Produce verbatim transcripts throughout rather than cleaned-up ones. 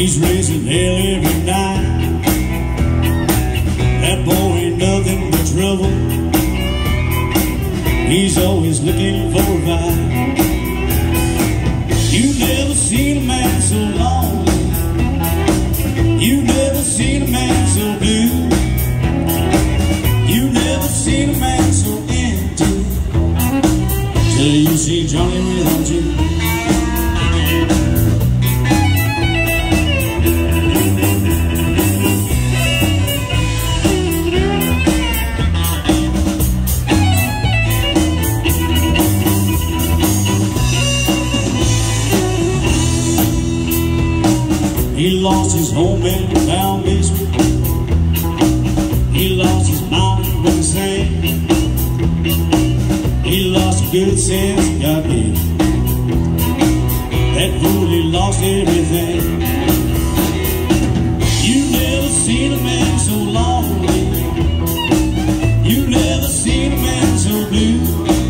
He's raising hell every night. That boy ain't nothing but trouble. He's always looking for a fight. You've never seen a man so lonely. You've never seen a man so blue. You've never seen a man so empty till you see Johnny without you. He lost his home in the town basement. He lost his mind when he sang. He lost the good sense he got me. That fool, he lost everything. You never seen a man so lonely. You never seen a man so blue.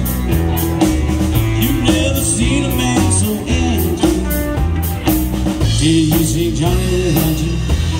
You never seen a man so empty till you see Johnny without you.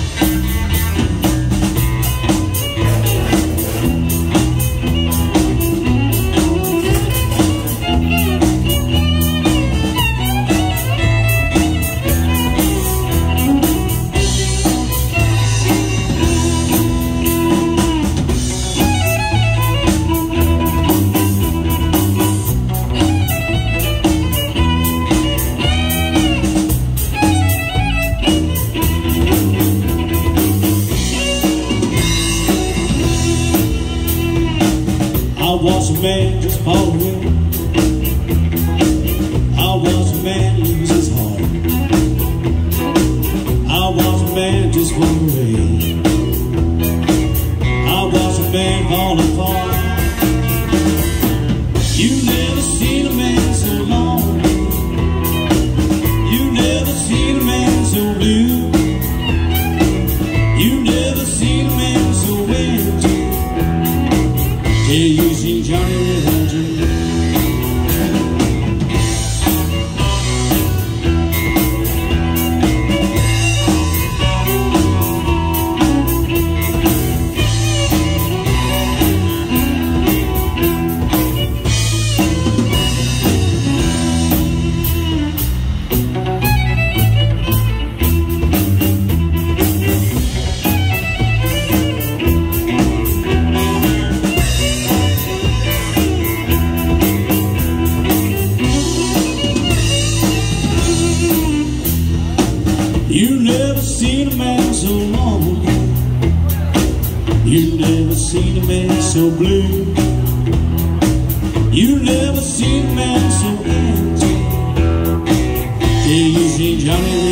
I watched a man just fall away. I watched a man lose his heart. I watched a man just walk away. I watched a man fall apart. You never seen a man so lonely. You never seen a man so blue. You never seen a man so empty till you see Johnny without you. You never seen a man so lonely. You never seen a man so blue. You never seen a man so empty till you see Johnny